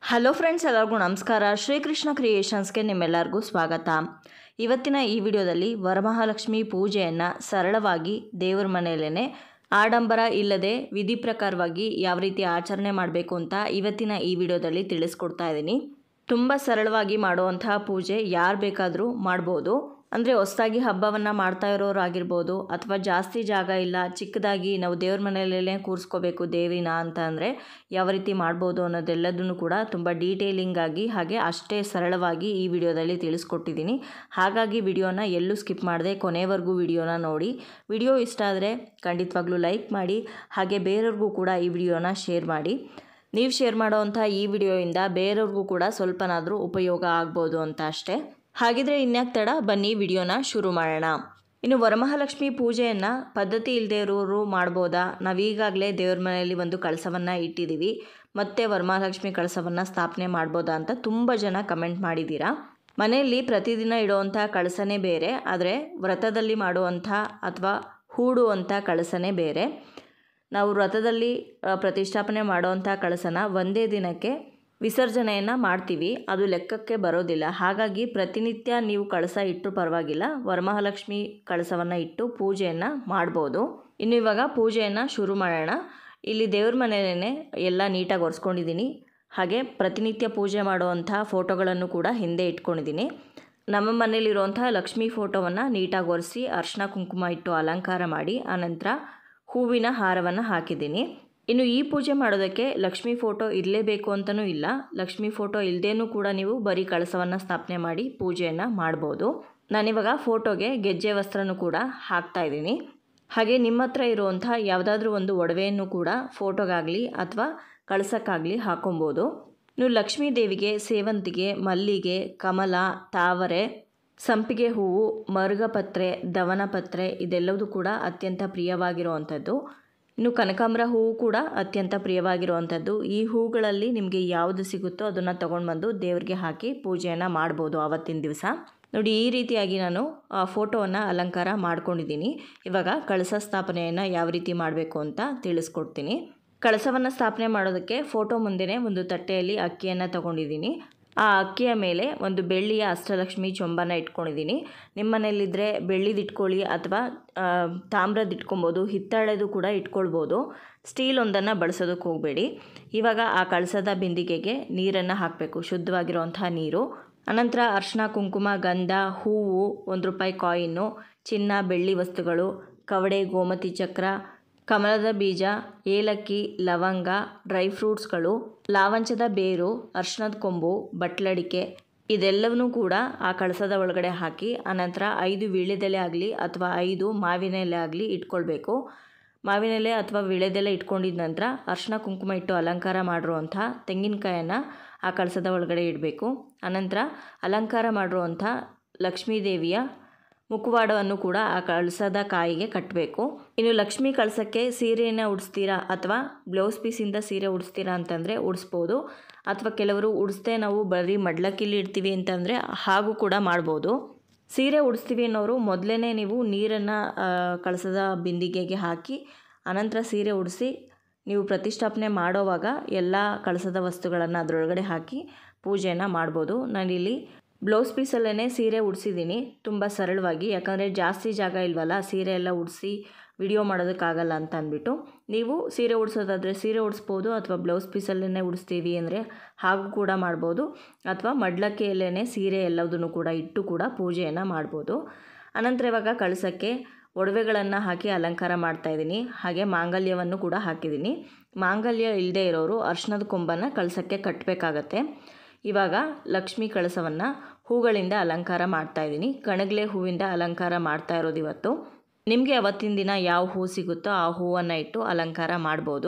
Hello friends, ಎಲ್ಲರಿಗೂ ನಮಸ್ಕಾರ. ಶ್ರೀಕೃಷ್ಣ ಕ್ರಿಯೇಷನ್ಸ್ಗೆ ನಿಮ್ಮೆಲ್ಲರಿಗೂ ಸ್ವಾಗತ. ಇವತ್ತಿನ ಈ ವಿಡಿಯೋದಲ್ಲಿ ವರಮಹಾಲಕ್ಷ್ಮಿ ಪೂಜೆಯನ್ನು ಸರಳವಾಗಿ ದೇವರ ಮನೆಯಲ್ಲೇ ಆಡಂಬರ ಇಲ್ಲದೆ ವಿಧಿ ಪ್ರಕಾರವಾಗಿ ಯಾವ ರೀತಿ ಆಚರಣೆ ಮಾಡಬೇಕು ಅಂತ ಇವತ್ತಿನ ಈ ವಿಡಿಯೋದಲ್ಲಿ ತಿಳಿಸ್ಕೊಡ್ತಾ ಇದ್ದೀನಿ. ತುಂಬ ಸರಳವಾಗಿ ಮಾಡುವಂತಹ ಪೂಜೆ ಯಾರು ಬೇಕಾದರೂ ಮಾಡ್ಬೋದು. ಅಂದರೆ ಹೊಸದಾಗಿ ಹಬ್ಬವನ್ನು ಮಾಡ್ತಾ ಇರೋರಾಗಿರ್ಬೋದು, ಅಥವಾ ಜಾಸ್ತಿ ಜಾಗ ಇಲ್ಲ, ಚಿಕ್ಕದಾಗಿ ನಾವು ದೇವ್ರ ಮನೆಯಲ್ಲೇ ಕೂರಿಸ್ಕೋಬೇಕು ದೇವಿನ ಅಂತ ಅಂದರೆ ಯಾವ ರೀತಿ ಮಾಡ್ಬೋದು ಅನ್ನೋದೆಲ್ಲದನ್ನು ಕೂಡ ತುಂಬ ಡೀಟೇಲಿಂಗ್ ಆಗಿ ಹಾಗೆ ಅಷ್ಟೇ ಸರಳವಾಗಿ ಈ ವಿಡಿಯೋದಲ್ಲಿ ತಿಳಿಸ್ಕೊಟ್ಟಿದ್ದೀನಿ. ಹಾಗಾಗಿ ವಿಡಿಯೋನ ಎಲ್ಲೂ ಸ್ಕಿಪ್ ಮಾಡದೆ ಕೊನೆವರೆಗೂ ವಿಡಿಯೋನ ನೋಡಿ. ವಿಡಿಯೋ ಇಷ್ಟ ಆದರೆ ಖಂಡಿತವಾಗ್ಲೂ ಲೈಕ್ ಮಾಡಿ, ಹಾಗೆ ಬೇರೆಯವ್ರಿಗೂ ಕೂಡ ಈ ವಿಡಿಯೋನ ಶೇರ್ ಮಾಡಿ. ನೀವು ಶೇರ್ ಮಾಡೋವಂಥ ಈ ವಿಡಿಯೋಯಿಂದ ಬೇರೆಯವ್ರಿಗೂ ಕೂಡ ಸ್ವಲ್ಪನಾದರೂ ಉಪಯೋಗ ಆಗ್ಬೋದು ಅಂತ ಅಷ್ಟೇ. ಹಾಗಿದ್ರೆ ಇನ್ಯಾಕೆ ತಡ, ಬನ್ನಿ ವಿಡಿಯೋನ ಶುರು ಮಾಡೋಣ. ಇನ್ನು ವರಮಹಾಲಕ್ಷ್ಮಿ ಪೂಜೆಯನ್ನು ಪದ್ಧತಿ ಇಲ್ಲದೆ ಇರೋರು ಮಾಡ್ಬೋದಾ? ನಾವೀಗಾಗಲೇ ದೇವ್ರ ಮನೆಯಲ್ಲಿ ಒಂದು ಕಳಸವನ್ನು ಇಟ್ಟಿದ್ದೀವಿ, ಮತ್ತೆ ವರಮಹಾಲಕ್ಷ್ಮಿ ಕಳಸವನ್ನು ಸ್ಥಾಪನೆ ಮಾಡ್ಬೋದಾ ಅಂತ ತುಂಬ ಜನ ಕಮೆಂಟ್ ಮಾಡಿದ್ದೀರಾ. ಮನೆಯಲ್ಲಿ ಪ್ರತಿದಿನ ಇಡುವಂಥ ಕಳಸನೇ ಬೇರೆ, ಆದರೆ ವ್ರತದಲ್ಲಿ ಮಾಡುವಂಥ ಅಥವಾ ಹೂಡುವಂಥ ಕಳಸನೇ ಬೇರೆ. ನಾವು ವ್ರತದಲ್ಲಿ ಪ್ರತಿಷ್ಠಾಪನೆ ಮಾಡುವಂಥ ಕಳಸನ ಒಂದೇ ದಿನಕ್ಕೆ ವಿಸರ್ಜನೆಯನ್ನು ಮಾಡ್ತೀವಿ, ಅದು ಲೆಕ್ಕಕ್ಕೆ ಬರೋದಿಲ್ಲ. ಹಾಗಾಗಿ ಪ್ರತಿನಿತ್ಯ ನೀವು ಕಳಸ ಇಟ್ಟು ಪರವಾಗಿಲ್ಲ, ವರಮಹಾಲಕ್ಷ್ಮಿ ಕಳಸವನ್ನು ಇಟ್ಟು ಪೂಜೆಯನ್ನು ಮಾಡ್ಬೋದು. ಇನ್ನು ಇವಾಗ ಪೂಜೆಯನ್ನು ಶುರು ಮಾಡೋಣ. ಇಲ್ಲಿ ದೇವ್ರ ಮನೆಯಲ್ಲೇ ಎಲ್ಲ ನೀಟಾಗಿ ಒರೆಸ್ಕೊಂಡಿದ್ದೀನಿ. ಹಾಗೆ ಪ್ರತಿನಿತ್ಯ ಪೂಜೆ ಮಾಡುವಂಥ ಫೋಟೋಗಳನ್ನು ಕೂಡ ಹಿಂದೆ ಇಟ್ಕೊಂಡಿದ್ದೀನಿ. ನಮ್ಮ ಮನೇಲಿರುವಂಥ ಲಕ್ಷ್ಮೀ ಫೋಟೋವನ್ನು ನೀಟಾಗಿ ಒರೆಸಿ ಅರಿಶಿನ ಕುಂಕುಮ ಇಟ್ಟು ಅಲಂಕಾರ ಮಾಡಿ ಆನಂತರ ಹೂವಿನ ಹಾರವನ್ನು ಹಾಕಿದ್ದೀನಿ. ಇನ್ನು ಈ ಪೂಜೆ ಮಾಡೋದಕ್ಕೆ ಲಕ್ಷ್ಮೀ ಫೋಟೋ ಇರಲೇಬೇಕು ಅಂತಲೂ ಇಲ್ಲ. ಲಕ್ಷ್ಮೀ ಫೋಟೋ ಇಲ್ಲದೇನೂ ಕೂಡ ನೀವು ಬರೀ ಕಳಸವನ್ನು ಸ್ಥಾಪನೆ ಮಾಡಿ ಪೂಜೆಯನ್ನು ಮಾಡ್ಬೋದು. ನಾನಿವಾಗ ಫೋಟೋಗೆ ಗೆಜ್ಜೆ ವಸ್ತ್ರನೂ ಕೂಡ ಹಾಕ್ತಾ ಇದ್ದೀನಿ. ಹಾಗೆ ನಿಮ್ಮ ಹತ್ರ ಇರುವಂಥ ಯಾವುದಾದ್ರೂ ಒಂದು ಒಡವೆಯನ್ನು ಕೂಡ ಫೋಟೋಗಾಗಲಿ ಅಥವಾ ಕಳಸಕ್ಕಾಗಲಿ ಹಾಕೊಬೋದು. ನೀವು ಲಕ್ಷ್ಮೀ ದೇವಿಗೆ ಸೇವಂತಿಗೆ, ಮಲ್ಲಿಗೆ, ಕಮಲ, ತಾವರೆ, ಸಂಪಿಗೆ ಹೂವು, ಮರುಗಪತ್ರೆ, ದವನಪತ್ರೆ ಇದೆಲ್ಲವೂ ಕೂಡ ಅತ್ಯಂತ ಪ್ರಿಯವಾಗಿರುವಂಥದ್ದು. ಇನ್ನು ಕನಕಾಂಬರ ಹೂವು ಕೂಡ ಅತ್ಯಂತ ಪ್ರಿಯವಾಗಿರುವಂಥದ್ದು. ಈ ಹೂಗಳಲ್ಲಿ ನಿಮಗೆ ಯಾವುದು ಸಿಗುತ್ತೋ ಅದನ್ನು ತೊಗೊಂಡು ಬಂದು ದೇವರಿಗೆ ಹಾಕಿ ಪೂಜೆಯನ್ನು ಮಾಡ್ಬೋದು ಆವತ್ತಿನ ದಿವಸ. ನೋಡಿ, ಈ ರೀತಿಯಾಗಿ ನಾನು ಫೋಟೋವನ್ನು ಅಲಂಕಾರ ಮಾಡ್ಕೊಂಡಿದ್ದೀನಿ. ಇವಾಗ ಕಳಸ ಸ್ಥಾಪನೆಯನ್ನು ಯಾವ ರೀತಿ ಮಾಡಬೇಕು ಅಂತ ತಿಳಿಸ್ಕೊಡ್ತೀನಿ. ಕಳಸವನ್ನು ಸ್ಥಾಪನೆ ಮಾಡೋದಕ್ಕೆ ಫೋಟೋ ಮುಂದೆನೇ ಒಂದು ತಟ್ಟೆಯಲ್ಲಿ ಅಕ್ಕಿಯನ್ನು ತೊಗೊಂಡಿದ್ದೀನಿ. ಆ ಅಕ್ಕಿಯ ಮೇಲೆ ಒಂದು ಬೆಳ್ಳಿಯ ಅಷ್ಟಲಕ್ಷ್ಮಿ ಚೊಂಬನ ಇಟ್ಕೊಂಡಿದ್ದೀನಿ. ನಿಮ್ಮ ಮನೇಲಿದ್ದರೆ ಬೆಳ್ಳಿದು ಇಟ್ಕೊಳ್ಳಿ ಅಥವಾ ತಾಮ್ರದ್ದು ಇಟ್ಕೊಬೋದು, ಹಿತ್ತಾಳೆದು ಕೂಡ ಇಟ್ಕೊಳ್ಬೋದು. ಸ್ಟೀಲ್ ಒಂದನ್ನು ಬಳಸೋದಕ್ಕೆ ಹೋಗಬೇಡಿ. ಇವಾಗ ಆ ಕಳಸದ ಬಿಂದಿಗೆಗೆ ನೀರನ್ನು ಹಾಕಬೇಕು, ಶುದ್ಧವಾಗಿರುವಂಥ ನೀರು. ಅನಂತರ ಅರಿಶಿನ ಕುಂಕುಮ, ಗಂಧ, ಹೂವು, ₹1 ಕಾಯಿನ್ನು, ಚಿನ್ನ, ಬೆಳ್ಳಿ ವಸ್ತುಗಳು, ಕವಡೆ, ಗೋಮತಿ ಚಕ್ರ, ಕಮಲದ ಬೀಜ, ಏಲಕ್ಕಿ, ಲವಂಗ, ಡ್ರೈ ಫ್ರೂಟ್ಸ್ಗಳು, ಲಾವಂಚದ ಬೇರು, ಅರಿಶಿನದ ಕೊಂಬು, ಬಟ್ಲಡಿಕೆ ಇದೆಲ್ಲವನ್ನೂ ಕೂಡ ಆ ಕಳಸದ ಒಳಗಡೆ ಹಾಕಿ ಅನಂತರ 5 ವೀಳ್ಯದೆಲೆ ಆಗಲಿ ಅಥವಾ 5 ಮಾವಿನ ಎಲೆ ಆಗಲಿ ಇಟ್ಕೊಳ್ಬೇಕು. ಮಾವಿನ ಎಲೆ ಅಥವಾ ವೀಳ್ಯದೆಲೆ ಇಟ್ಕೊಂಡಿದ ನಂತರ ಅರಿಶಿನ ಕುಂಕುಮ ಇಟ್ಟು ಅಲಂಕಾರ ಮಾಡಿರುವಂಥ ತೆಂಗಿನಕಾಯನ್ನು ಆ ಕಳಸದ ಒಳಗಡೆ ಇಡಬೇಕು. ಅನಂತರ ಅಲಂಕಾರ ಮಾಡಿರುವಂಥ ಲಕ್ಷ್ಮೀ ದೇವಿಯ ಮುಖವಾಡವನ್ನು ಕೂಡ ಆ ಕಳಸದ ಕಾಯಿಗೆ ಕಟ್ಟಬೇಕು. ಇನ್ನು ಲಕ್ಷ್ಮೀ ಕಳಸಕ್ಕೆ ಸೀರೆಯನ್ನು ಉಡಿಸ್ತೀರಾ ಅಥವಾ ಬ್ಲೌಸ್ ಪೀಸಿಂದ ಸೀರೆ ಉಡಿಸ್ತೀರಾ ಅಂತಂದರೆ ಉಡಿಸ್ಬೋದು, ಅಥವಾ ಕೆಲವರು ಉಡಿಸ್ದೆ ನಾವು ಬರೀ ಮಡ್ಲಕ್ಕಿಲ್ಲಿ ಇಡ್ತೀವಿ ಅಂತಂದರೆ ಹಾಗೂ ಕೂಡ ಮಾಡ್ಬೋದು. ಸೀರೆ ಉಡಿಸ್ತೀವಿ ಅನ್ನೋರು ಮೊದಲೇ ನೀವು ನೀರನ್ನು ಕಳಸದ ಬಿಂದಿಗೆಗೆ ಹಾಕಿ ಅನಂತರ ಸೀರೆ ಉಡಿಸಿ ನೀವು ಪ್ರತಿಷ್ಠಾಪನೆ ಮಾಡೋವಾಗ ಎಲ್ಲ ಕಳಸದ ವಸ್ತುಗಳನ್ನು ಅದರೊಳಗಡೆ ಹಾಕಿ ಪೂಜೆಯನ್ನು ಮಾಡ್ಬೋದು. ನಾನಿಲ್ಲಿ ಬ್ಲೌಸ್ ಪೀಸಲ್ಲೇ ಸೀರೆ ಉಡಿಸಿದ್ದೀನಿ ತುಂಬ ಸರಳವಾಗಿ, ಯಾಕಂದರೆ ಜಾಸ್ತಿ ಜಾಗ ಇಲ್ವಲ್ಲ, ಸೀರೆ ಎಲ್ಲ ಉಡಿಸಿ ವಿಡಿಯೋ ಮಾಡೋದಕ್ಕಾಗಲ್ಲ ಅಂತ ಅಂದ್ಬಿಟ್ಟು. ನೀವು ಸೀರೆ ಉಡಿಸೋದಾದರೆ ಸೀರೆ ಉಡಿಸ್ಬೋದು, ಅಥವಾ ಬ್ಲೌಸ್ ಪೀಸಲ್ಲೇ ಉಡಿಸ್ತೀವಿ ಅಂದರೆ ಹಾಗೂ ಕೂಡ ಮಾಡ್ಬೋದು, ಅಥವಾ ಮಡ್ಲಕ್ಕಿಯಲ್ಲೇ ಸೀರೆ ಎಲ್ಲದನ್ನು ಕೂಡ ಇಟ್ಟು ಕೂಡ ಪೂಜೆಯನ್ನು ಮಾಡ್ಬೋದು. ಅನಂತರ ಇವಾಗ ಕಳಸಕ್ಕೆ ಒಡವೆಗಳನ್ನು ಹಾಕಿ ಅಲಂಕಾರ ಮಾಡ್ತಾಯಿದ್ದೀನಿ. ಹಾಗೆ ಮಾಂಗಲ್ಯವನ್ನು ಕೂಡ ಹಾಕಿದ್ದೀನಿ. ಮಾಂಗಲ್ಯ ಇಲ್ಲದೆ ಇರೋರು ಅರಿಶಿನದ ಕೊಂಬನ್ನು ಕಳಸಕ್ಕೆ ಕಟ್ಟಬೇಕಾಗತ್ತೆ. ಇವಾಗ ಲಕ್ಷ್ಮೀ ಕಳಸವನ್ನು ಹೂಗಳಿಂದ ಅಲಂಕಾರ ಮಾಡ್ತಾಯಿದ್ದೀನಿ. ಕಣಗಲೆ ಹೂವಿಂದ ಅಲಂಕಾರ ಮಾಡ್ತಾ ಇರೋದು ಇವತ್ತು. ನಿಮಗೆ ಅವತ್ತಿನ ದಿನ ಯಾವ ಹೂ ಸಿಗುತ್ತೋ ಆ ಹೂವನ್ನು ಇಟ್ಟು ಅಲಂಕಾರ ಮಾಡ್ಬೋದು.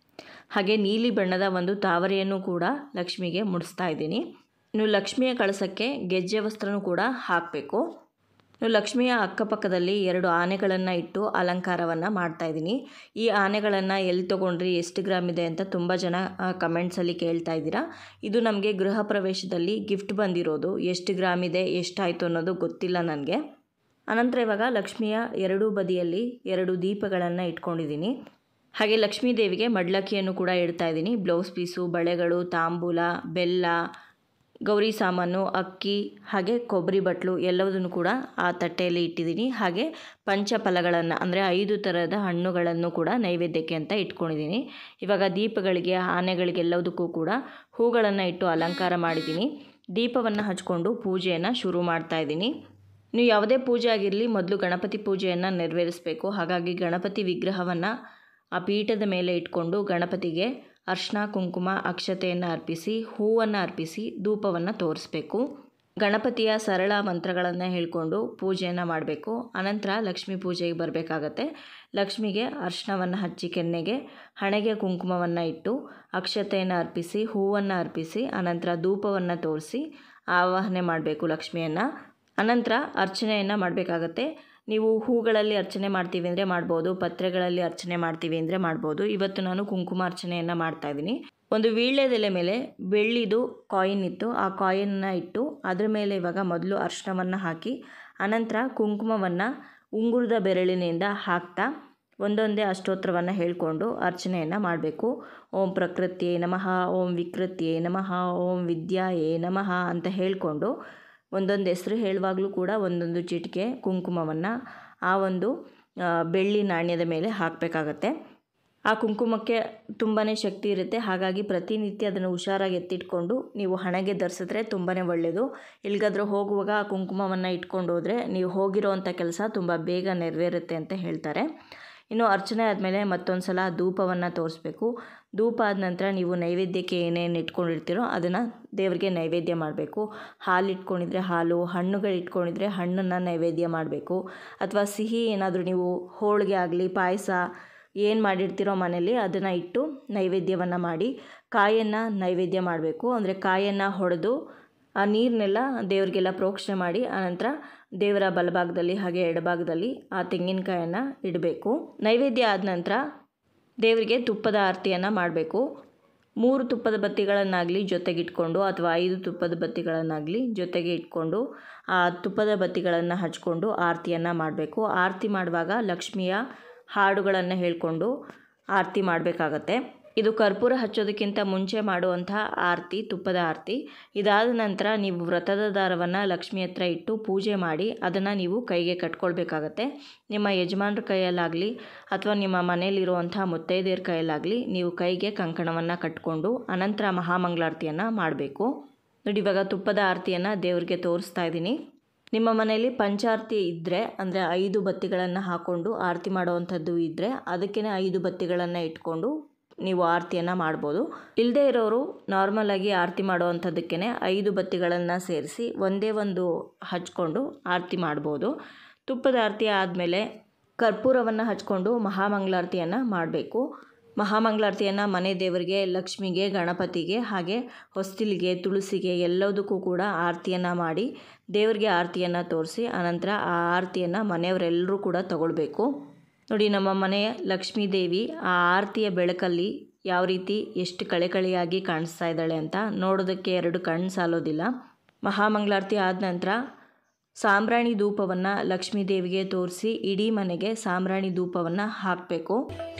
ಹಾಗೆ ನೀಲಿ ಬಣ್ಣದ ಒಂದು ತಾವರೆಯನ್ನು ಕೂಡ ಲಕ್ಷ್ಮಿಗೆ ಮುಡಿಸ್ತಾ ಇದ್ದೀನಿ. ಇನ್ನು ಲಕ್ಷ್ಮಿಯ ಕಳಸಕ್ಕೆ ಗೆಜ್ಜೆ ವಸ್ತ್ರನೂ ಕೂಡ ಹಾಕಬೇಕು. ಲಕ್ಷ್ಮಿಯ ಅಕ್ಕಪಕ್ಕದಲ್ಲಿ 2 ಆನೆಗಳನ್ನು ಇಟ್ಟು ಅಲಂಕಾರವನ್ನು ಮಾಡ್ತಾಯಿದ್ದೀನಿ. ಈ ಆನೆಗಳನ್ನು ಎಲ್ಲಿ ತೊಗೊಂಡ್ರಿ, ಎಷ್ಟು ಗ್ರಾಮ್ ಇದೆ ಅಂತ ತುಂಬ ಜನ ಕಮೆಂಟ್ಸಲ್ಲಿ ಕೇಳ್ತಾ ಇದ್ದೀರಾ. ಇದು ನಮಗೆ ಗೃಹ ಪ್ರವೇಶದಲ್ಲಿ ಗಿಫ್ಟ್ ಬಂದಿರೋದು. ಎಷ್ಟು ಗ್ರಾಮ್ ಇದೆ, ಎಷ್ಟಾಯಿತು ಅನ್ನೋದು ಗೊತ್ತಿಲ್ಲ ನನಗೆ. ಅನಂತರ ಇವಾಗ ಲಕ್ಷ್ಮಿಯ 2 ಬದಿಯಲ್ಲಿ 2 ದೀಪಗಳನ್ನು ಇಟ್ಕೊಂಡಿದ್ದೀನಿ. ಹಾಗೆ ಲಕ್ಷ್ಮೀ ದೇವಿಗೆ ಮಡ್ಲಕ್ಕಿಯನ್ನು ಕೂಡ ಇಡ್ತಾ ಇದ್ದೀನಿ. ಬ್ಲೌಸ್ ಪೀಸು, ಬಳೆಗಳು, ತಾಂಬೂಲ, ಬೆಲ್ಲ, ಗೌರಿ ಸಾಮಾನು, ಅಕ್ಕಿ ಹಾಗೆ ಕೊಬ್ಬರಿ ಬಟ್ಲು ಎಲ್ಲವುದನ್ನು ಕೂಡ ಆ ತಟ್ಟೆಯಲ್ಲಿ ಇಟ್ಟಿದ್ದೀನಿ. ಹಾಗೆ ಪಂಚಫಲಗಳನ್ನು ಅಂದರೆ 5 ಥರದ ಹಣ್ಣುಗಳನ್ನು ಕೂಡ ನೈವೇದ್ಯಕ್ಕೆ ಅಂತ ಇಟ್ಕೊಂಡಿದ್ದೀನಿ. ಇವಾಗ ದೀಪಗಳಿಗೆ, ಆನೆಗಳಿಗೆಲ್ಲದಕ್ಕೂ ಕೂಡ ಹೂಗಳನ್ನು ಇಟ್ಟು ಅಲಂಕಾರ ಮಾಡಿದ್ದೀನಿ. ದೀಪವನ್ನು ಹಚ್ಕೊಂಡು ಪೂಜೆಯನ್ನು ಶುರು ಮಾಡ್ತಾ ಇದ್ದೀನಿ. ನೀವು ಯಾವುದೇ ಪೂಜೆ ಆಗಿರಲಿ ಮೊದಲು ಗಣಪತಿ ಪೂಜೆಯನ್ನು ನೆರವೇರಿಸಬೇಕು. ಹಾಗಾಗಿ ಗಣಪತಿ ವಿಗ್ರಹವನ್ನು ಆ ಪೀಠದ ಮೇಲೆ ಇಟ್ಕೊಂಡು ಗಣಪತಿಗೆ ಅರ್ಶಿನ, ಕುಂಕುಮ, ಅಕ್ಷತೆಯನ್ನು ಅರ್ಪಿಸಿ, ಹೂವನ್ನು ಅರ್ಪಿಸಿ, ಧೂಪವನ್ನು ತೋರಿಸ್ಬೇಕು. ಗಣಪತಿಯ ಸರಳ ಮಂತ್ರಗಳನ್ನು ಹೇಳಿಕೊಂಡು ಪೂಜೆಯನ್ನು ಮಾಡಬೇಕು. ಅನಂತರ ಲಕ್ಷ್ಮೀ ಪೂಜೆಗೆ ಬರಬೇಕಾಗತ್ತೆ. ಲಕ್ಷ್ಮಿಗೆ ಅರ್ಶಿನವನ್ನು ಹಚ್ಚಿ ಕೆನ್ನೆಗೆ, ಹಣೆಗೆ ಕುಂಕುಮವನ್ನು ಇಟ್ಟು, ಅಕ್ಷತೆಯನ್ನು ಅರ್ಪಿಸಿ, ಹೂವನ್ನು ಅರ್ಪಿಸಿ, ಅನಂತರ ಧೂಪವನ್ನು ತೋರಿಸಿ ಆವಾಹನೆ ಮಾಡಬೇಕು ಲಕ್ಷ್ಮಿಯನ್ನು. ಅನಂತರ ಅರ್ಚನೆಯನ್ನು ಮಾಡಬೇಕಾಗತ್ತೆ. ನೀವು ಹೂಗಳಲ್ಲಿ ಅರ್ಚನೆ ಮಾಡ್ತೀವಿ ಅಂದರೆ ಮಾಡ್ಬೋದು, ಪತ್ರೆಗಳಲ್ಲಿ ಅರ್ಚನೆ ಮಾಡ್ತೀವಿ ಅಂದರೆ ಮಾಡ್ಬೋದು. ಇವತ್ತು ನಾನು ಕುಂಕುಮ ಅರ್ಚನೆಯನ್ನು ಮಾಡ್ತಾಯಿದ್ದೀನಿ. ಒಂದು ವೀಳ್ಯದೆಲೆ ಮೇಲೆ ಬೆಳ್ಳಿದು ಕಾಯಿನ್ ಇತ್ತು, ಆ ಕಾಯಿನ್ನ ಇಟ್ಟು ಅದ್ರ ಮೇಲೆ ಇವಾಗ ಮೊದಲು ಅರ್ಶಿನವನ್ನು ಹಾಕಿ, ಅನಂತರ ಕುಂಕುಮವನ್ನು ಉಂಗುರದ ಬೆರಳಿನಿಂದ ಹಾಕ್ತಾ ಒಂದೊಂದೇ ಅಷ್ಟೋತ್ತರವನ್ನು ಹೇಳಿಕೊಂಡು ಅರ್ಚನೆಯನ್ನು ಮಾಡಬೇಕು. ಓಂ ಪ್ರಕೃತಿಯೇ ನಮಃ, ಓಂ ವಿಕೃತಿಯೇ ನಮಃ, ಓಂ ವಿದ್ಯಾಯೇ ನಮಃ ಅಂತ ಹೇಳಿಕೊಂಡು ಒಂದೊಂದು ಹೆಸರು ಹೇಳುವಾಗಲೂ ಕೂಡ ಒಂದೊಂದು ಚಿಟಿಕೆ ಕುಂಕುಮವನ್ನು ಆ ಒಂದು ಬೆಳ್ಳಿ ನಾಣ್ಯದ ಮೇಲೆ ಹಾಕಬೇಕಾಗತ್ತೆ. ಆ ಕುಂಕುಮಕ್ಕೆ ತುಂಬಾ ಶಕ್ತಿ ಇರುತ್ತೆ. ಹಾಗಾಗಿ ಪ್ರತಿನಿತ್ಯ ಅದನ್ನು ಹುಷಾರಾಗಿ ಎತ್ತಿಟ್ಕೊಂಡು ನೀವು ಹಣೆಗೆ ಧರಿಸಿದ್ರೆ ತುಂಬಾ ಒಳ್ಳೆಯದು. ಎಲ್ಲಿಗಾದ್ರೂ ಹೋಗುವಾಗ ಆ ಕುಂಕುಮವನ್ನು ಇಟ್ಕೊಂಡು ಹೋದರೆ ನೀವು ಹೋಗಿರೋವಂಥ ಕೆಲಸ ತುಂಬ ಬೇಗ ನೆರವೇರುತ್ತೆ ಅಂತ ಹೇಳ್ತಾರೆ. ಇನ್ನು ಅರ್ಚನೆ ಆದಮೇಲೆ ಮತ್ತೊಂದು ಸಲ ಧೂಪವನ್ನು ತೋರಿಸ್ಬೇಕು. ಧೂಪ ಆದ ನಂತರ ನೀವು ನೈವೇದ್ಯಕ್ಕೆ ಏನೇನು ಇಟ್ಕೊಂಡಿರ್ತೀರೋ ಅದನ್ನು ದೇವರಿಗೆ ನೈವೇದ್ಯ ಮಾಡಬೇಕು. ಹಾಲು ಇಟ್ಕೊಂಡಿದ್ರೆ ಹಾಲು, ಹಣ್ಣುಗಳು ಇಟ್ಕೊಂಡಿದ್ರೆ ಹಣ್ಣನ್ನು ನೈವೇದ್ಯ ಮಾಡಬೇಕು. ಅಥವಾ ಸಿಹಿ ಏನಾದರೂ ನೀವು ಹೋಳಿಗೆ ಆಗಲಿ, ಪಾಯಸ ಏನು ಮಾಡಿರ್ತೀರೋ ಮನೇಲಿ ಅದನ್ನು ಇಟ್ಟು ನೈವೇದ್ಯವನ್ನು ಮಾಡಿ, ಕಾಯನ್ನು ನೈವೇದ್ಯ ಮಾಡಬೇಕು. ಅಂದರೆ ಕಾಯನ್ನು ಹೊಡೆದು ಆ ನೀರನ್ನೆಲ್ಲ ದೇವರಿಗೆಲ್ಲ ಪ್ರೋಕ್ಷಣೆ ಮಾಡಿ ಆನಂತರ ದೇವರ ಬಲಭಾಗದಲ್ಲಿ ಹಾಗೆ ಎಡಭಾಗದಲ್ಲಿ ಆ ತೆಂಗಿನಕಾಯನ್ನು ಇಡಬೇಕು. ನೈವೇದ್ಯ ಆದ ನಂತರ ದೇವರಿಗೆ ತುಪ್ಪದ ಆರತಿಯನ್ನು ಮಾಡಬೇಕು. 3 ತುಪ್ಪದ ಬತ್ತಿಗಳನ್ನಾಗಲಿ ಜೊತೆಗಿಟ್ಕೊಂಡು ಅಥವಾ 5 ತುಪ್ಪದ ಬತ್ತಿಗಳನ್ನಾಗಲಿ ಜೊತೆಗೆ ಇಟ್ಕೊಂಡು ಆ ತುಪ್ಪದ ಬತ್ತಿಗಳನ್ನು ಹಚ್ಕೊಂಡು ಆರತಿಯನ್ನು ಮಾಡಬೇಕು. ಆರತಿ ಮಾಡುವಾಗ ಲಕ್ಷ್ಮಿಯ ಹಾಡುಗಳನ್ನು ಹೇಳಿಕೊಂಡು ಆರತಿ ಮಾಡಬೇಕಾಗತ್ತೆ. ಇದು ಕರ್ಪೂರ ಹಚ್ಚೋದಕ್ಕಿಂತ ಮುಂಚೆ ಮಾಡುವಂಥ ಆರತಿ, ತುಪ್ಪದ ಆರತಿ. ಇದಾದ ನಂತರ ನೀವು ವ್ರತದ ದಾರವನ್ನು ಲಕ್ಷ್ಮಿ ಹತ್ರ ಇಟ್ಟು ಪೂಜೆ ಮಾಡಿ ಅದನ್ನು ನೀವು ಕೈಗೆ ಕಟ್ಕೊಳ್ಬೇಕಾಗತ್ತೆ. ನಿಮ್ಮ ಯಜಮಾನ್ರ ಕೈಯಲ್ಲಾಗಲಿ ಅಥವಾ ನಿಮ್ಮ ಮನೆಯಲ್ಲಿರುವಂಥ ಮುತ್ತೈದೆಯರ ಕೈಯಲ್ಲಾಗಲಿ ನೀವು ಕೈಗೆ ಕಂಕಣವನ್ನು ಕಟ್ಕೊಂಡು ಅನಂತರ ಮಹಾಮಂಗಳಾರತಿಯನ್ನು ಮಾಡಬೇಕು. ನೋಡಿ, ಇವಾಗ ತುಪ್ಪದ ಆರತಿಯನ್ನು ದೇವರಿಗೆ ತೋರಿಸ್ತಾ ಇದ್ದೀನಿ. ನಿಮ್ಮ ಮನೆಯಲ್ಲಿ ಪಂಚಾರತಿ ಇದ್ದರೆ ಅಂದರೆ 5 ಬತ್ತಿಗಳನ್ನು ಹಾಕ್ಕೊಂಡು ಆರತಿ ಮಾಡುವಂಥದ್ದು ಇದ್ದರೆ ಅದಕ್ಕೇ 5 ಬತ್ತಿಗಳನ್ನು ಇಟ್ಕೊಂಡು ನೀವು ಆರತಿಯನ್ನು ಮಾಡ್ಬೋದು. ಇಲ್ಲದೇ ಇರೋರು ನಾರ್ಮಲಾಗಿ ಆರತಿ ಮಾಡುವಂಥದ್ದಕ್ಕೇ 5 ಬತ್ತಿಗಳನ್ನು ಸೇರಿಸಿ ಒಂದೇ ಒಂದು ಹಚ್ಕೊಂಡು ಆರತಿ ಮಾಡ್ಬೋದು. ತುಪ್ಪದ ಆರತಿ ಆದಮೇಲೆ ಕರ್ಪೂರವನ್ನು ಹಚ್ಕೊಂಡು ಮಹಾಮಂಗಳಾರತಿಯನ್ನು ಮಾಡಬೇಕು. ಮಹಾಮಂಗಳಾರತಿಯನ್ನು ಮನೆ ದೇವರಿಗೆ, ಲಕ್ಷ್ಮಿಗೆ, ಗಣಪತಿಗೆ ಹಾಗೆ ಹೊಸ್ತಿಲಿಗೆ, ತುಳಸಿಗೆ ಎಲ್ಲದಕ್ಕೂ ಕೂಡ ಆರತಿಯನ್ನು ಮಾಡಿ ದೇವರಿಗೆ ಆರತಿಯನ್ನು ತೋರಿಸಿ ಅನಂತರ ಆ ಆರತಿಯನ್ನು ಮನೆಯವರೆಲ್ಲರೂ ಕೂಡ ತಗೊಳ್ಬೇಕು. ನೋಡಿ, ನಮ್ಮ ಮನೆಯ ಲಕ್ಷ್ಮೀ ದೇವಿ ಆ ಆರತಿಯ ಬೆಳಕಲ್ಲಿ ಯಾವ ರೀತಿ ಎಷ್ಟು ಕಳೆಕಳೆಯಾಗಿ ಕಾಣಿಸ್ತಾ ಇದ್ದಾಳೆ ಅಂತ ನೋಡೋದಕ್ಕೆ 2 ಕಣ್ಣು ಸಾಲೋದಿಲ್ಲ. ಮಹಾಮಂಗಳಾರತಿ ಆದ ನಂತರ ಸಾಂಬ್ರಾಣಿ ಧೂಪವನ್ನು ಲಕ್ಷ್ಮೀ ದೇವಿಗೆ ತೋರಿಸಿ ಇಡೀ ಮನೆಗೆ ಸಾಂಬ್ರಾಣಿ ಧೂಪವನ್ನು ಹಾಕಬೇಕು.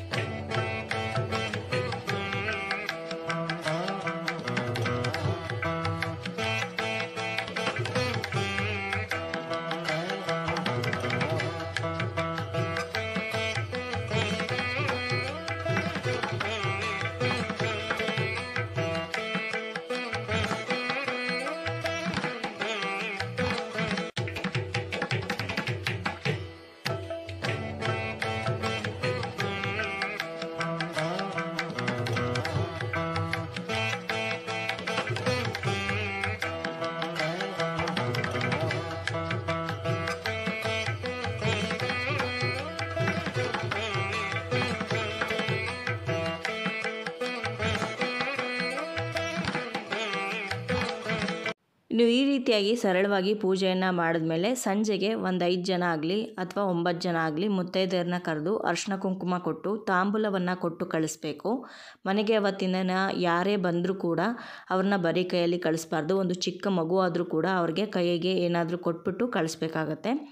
ಇನ್ನು ಈ ರೀತಿಯಾಗಿ ಸರಳವಾಗಿ ಪೂಜೆಯನ್ನು ಮಾಡಿದ್ಮೇಲೆ ಸಂಜೆಗೆ ಒಂದು 5 ಜನ ಆಗಲಿ ಅಥವಾ 9 ಜನ ಆಗಲಿ ಮುತ್ತೈದೆಯರನ್ನ ಕರೆದು ಅರ್ಶಿನ ಕುಂಕುಮ ಕೊಟ್ಟು ತಾಂಬೂಲವನ್ನು ಕೊಟ್ಟು ಕಳಿಸ್ಬೇಕು. ಮನೆಗೆ ಅವತ್ತಿನ ಯಾರೇ ಬಂದರೂ ಕೂಡ ಅವ್ರನ್ನ ಬರೀ ಕೈಯಲ್ಲಿ ಕಳಿಸ್ಬಾರ್ದು. ಒಂದು ಚಿಕ್ಕ ಮಗು ಆದರೂ ಕೂಡ ಅವ್ರಿಗೆ ಕೈಗೆ ಏನಾದರೂ ಕೊಟ್ಬಿಟ್ಟು ಕಳಿಸ್ಬೇಕಾಗತ್ತೆ.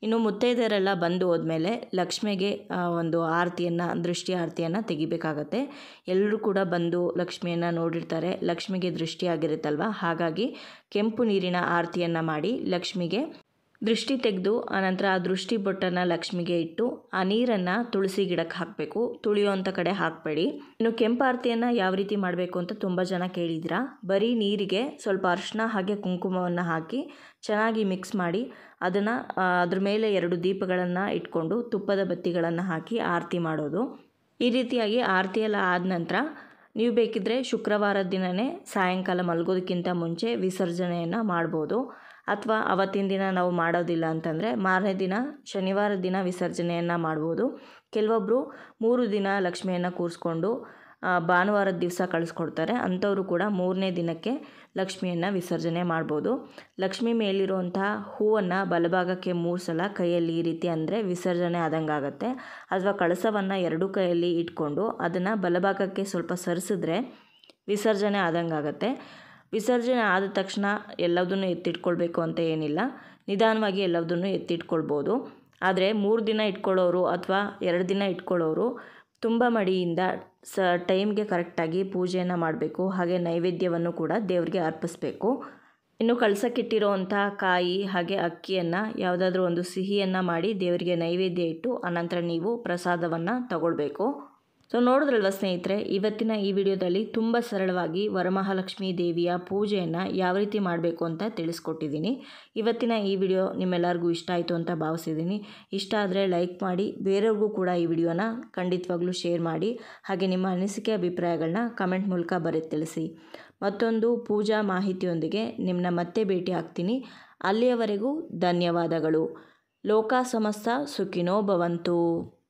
ಇನ್ನು ಮುತ್ತೈದೆಯರೆಲ್ಲ ಬಂದು ಹೋದ್ಮೇಲೆ ಲಕ್ಷ್ಮಿಗೆ ಒಂದು ಆರತಿಯನ್ನು, ದೃಷ್ಟಿ ಆರತಿಯನ್ನು ತೆಗಿಬೇಕಾಗತ್ತೆ. ಎಲ್ಲರೂ ಕೂಡ ಬಂದು ಲಕ್ಷ್ಮಿಯನ್ನು ನೋಡಿರ್ತಾರೆ. ಲಕ್ಷ್ಮಿಗೆ ದೃಷ್ಟಿ ಆಗಿರುತ್ತಲ್ವ, ಹಾಗಾಗಿ ಕೆಂಪು ನೀರಿನ ಆರತಿಯನ್ನು ಮಾಡಿ ಲಕ್ಷ್ಮಿಗೆ ದೃಷ್ಟಿ ತೆಗೆದು ಆನಂತರ ಆ ದೃಷ್ಟಿ ಬೊಟ್ಟನ್ನು ಲಕ್ಷ್ಮಿಗೆ ಇಟ್ಟು ಆ ನೀರನ್ನು ತುಳಸಿ ಗಿಡಕ್ಕೆ ಹಾಕಬೇಕು. ತುಳಿಯುವಂಥ ಕಡೆ ಹಾಕಬೇಡಿ. ಇನ್ನು ಕೆಂಪಾರತಿಯನ್ನು ಯಾವ ರೀತಿ ಮಾಡಬೇಕು ಅಂತ ತುಂಬ ಜನ ಕೇಳಿದ್ದೀರಾ. ಬರೀ ನೀರಿಗೆ ಸ್ವಲ್ಪ ಅರಿಶಿನ ಹಾಗೆ ಕುಂಕುಮವನ್ನು ಹಾಕಿ ಚೆನ್ನಾಗಿ ಮಿಕ್ಸ್ ಮಾಡಿ ಅದನ್ನು ಅದ್ರ ಮೇಲೆ 2 ದೀಪಗಳನ್ನು ಇಟ್ಕೊಂಡು ತುಪ್ಪದ ಬತ್ತಿಗಳನ್ನು ಹಾಕಿ ಆರತಿ ಮಾಡೋದು. ಈ ರೀತಿಯಾಗಿ ಆರತಿ ಎಲ್ಲ ಆದ ನಂತರ ನೀವು ಬೇಕಿದ್ದರೆ ಶುಕ್ರವಾರದ ದಿನವೇ ಸಾಯಂಕಾಲ ಮಲಗೋದಕ್ಕಿಂತ ಮುಂಚೆ ವಿಸರ್ಜನೆಯನ್ನು ಮಾಡ್ಬೋದು. ಅಥವಾ ಅವತ್ತಿನ ದಿನ ನಾವು ಮಾಡೋದಿಲ್ಲ ಅಂತಂದರೆ ಮಾರನೇ ದಿನ ಶನಿವಾರ ದಿನ ವಿಸರ್ಜನೆಯನ್ನು ಮಾಡ್ಬೋದು. ಕೆಲವೊಬ್ಬರು 3 ದಿನ ಲಕ್ಷ್ಮಿಯನ್ನು ಕೂರಿಸ್ಕೊಂಡು ಭಾನುವಾರದ ದಿವಸ ಕಳಿಸ್ಕೊಡ್ತಾರೆ. ಅಂಥವರು ಕೂಡ 3ನೇ ದಿನಕ್ಕೆ ಲಕ್ಷ್ಮಿಯನ್ನು ವಿಸರ್ಜನೆ ಮಾಡ್ಬೋದು. ಲಕ್ಷ್ಮಿ ಮೇಲಿರುವಂತಹ ಹೂವನ್ನು ಬಲಭಾಗಕ್ಕೆ 3 ಸಲ ಕೈಯಲ್ಲಿ ಈ ರೀತಿ ಅಂದರೆ ವಿಸರ್ಜನೆ ಆದಂಗೆ ಆಗುತ್ತೆ. ಅಥವಾ ಕಳಸವನ್ನು 2 ಕೈಯಲ್ಲಿ ಇಟ್ಕೊಂಡು ಅದನ್ನು ಬಲಭಾಗಕ್ಕೆ ಸ್ವಲ್ಪ ಸರಿಸಿದ್ರೆ ವಿಸರ್ಜನೆ ಆದಂಗೆ ಆಗುತ್ತೆ. ವಿಸರ್ಜನೆ ಆದ ತಕ್ಷಣ ಎಲ್ಲದನ್ನು ಎತ್ತಿಟ್ಕೊಳ್ಬೇಕು ಅಂತ ಏನಿಲ್ಲ, ನಿಧಾನವಾಗಿ ಎಲ್ಲದನ್ನು ಎತ್ತಿಟ್ಕೊಳ್ಬೋದು. ಆದರೆ 3 ದಿನ ಇಟ್ಕೊಳ್ಳೋರು ಅಥವಾ 2 ದಿನ ಇಟ್ಕೊಳ್ಳೋರು ತುಂಬ ಮಡಿಯಿಂದ ಟೈಮ್ಗೆ ಕರೆಕ್ಟಾಗಿ ಪೂಜೆಯನ್ನು ಮಾಡಬೇಕು. ಹಾಗೆ ನೈವೇದ್ಯವನ್ನು ಕೂಡ ದೇವರಿಗೆ ಅರ್ಪಿಸಬೇಕು. ಇನ್ನು ಕಳಸಕ್ಕಿಟ್ಟಿರೋವಂಥ ಕಾಯಿ ಹಾಗೆ ಅಕ್ಕಿಯನ್ನು ಯಾವುದಾದ್ರೂ ಒಂದು ಸಿಹಿಯನ್ನು ಮಾಡಿ ದೇವರಿಗೆ ನೈವೇದ್ಯ ಇಟ್ಟು ಅನಂತರ ನೀವು ಪ್ರಸಾದವನ್ನು ತಗೊಳ್ಬೇಕು. ಸೊ ನೋಡಿದ್ರಲ್ವ ಸ್ನೇಹಿತರೆ, ಇವತ್ತಿನ ಈ ವಿಡಿಯೋದಲ್ಲಿ ತುಂಬ ಸರಳವಾಗಿ ವರಮಹಾಲಕ್ಷ್ಮೀ ದೇವಿಯ ಪೂಜೆಯನ್ನು ಯಾವ ರೀತಿ ಮಾಡಬೇಕು ಅಂತ ತಿಳಿಸ್ಕೊಟ್ಟಿದ್ದೀನಿ. ಇವತ್ತಿನ ಈ ವಿಡಿಯೋ ನಿಮ್ಮೆಲ್ಲರಿಗೂ ಇಷ್ಟ ಆಯಿತು ಅಂತ ಭಾವಿಸಿದ್ದೀನಿ. ಇಷ್ಟ ಆದರೆ ಲೈಕ್ ಮಾಡಿ, ಬೇರೆಯವ್ರಿಗೂ ಕೂಡ ಈ ವಿಡಿಯೋನ ಖಂಡಿತವಾಗ್ಲೂ ಶೇರ್ ಮಾಡಿ. ಹಾಗೆ ನಿಮ್ಮ ಅನಿಸಿಕೆ ಅಭಿಪ್ರಾಯಗಳನ್ನ ಕಮೆಂಟ್ ಮೂಲಕ ಬರೆದು ತಿಳಿಸಿ. ಮತ್ತೊಂದು ಪೂಜಾ ಮಾಹಿತಿಯೊಂದಿಗೆ ನಿಮ್ಮನ್ನ ಮತ್ತೆ ಭೇಟಿ ಆಗ್ತೀನಿ. ಅಲ್ಲಿಯವರೆಗೂ ಧನ್ಯವಾದಗಳು. ಲೋಕ ಸಮಸ್ತ ಸುಖಿನೋ ಭವಂತು.